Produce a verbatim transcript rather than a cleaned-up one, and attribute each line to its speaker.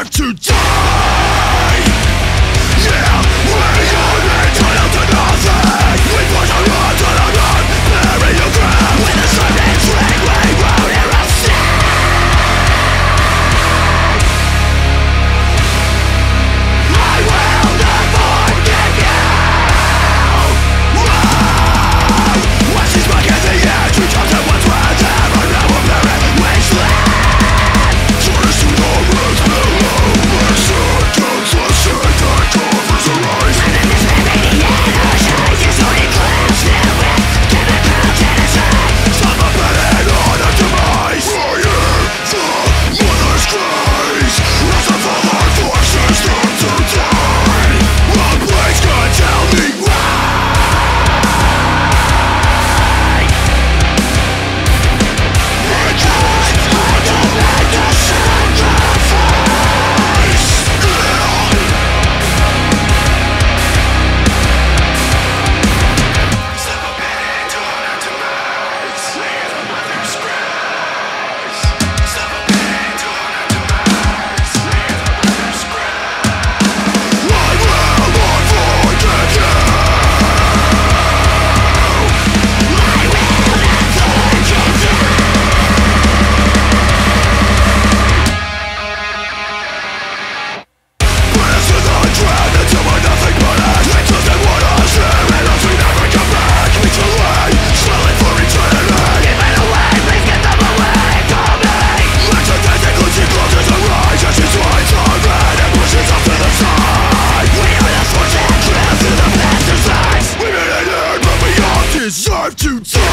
Speaker 1: deserve to die. Yeah, we are entitled to nothing. We push our run to the ground, bury your ground. With a swimming drink, we rode in a sea. I will not forgive you. Whoa. Watch this back in the air, two jobs at once with ever now a barren wasteland. Turn us to the roots below. We're sentence, the shade that covers our eyes. And in this radiant ocean, you're so eclipsed with chemical genocide. Some are betting on our demise. Fire the mother's cries as the father forces them to die. One place can tell me why. Deserve to die.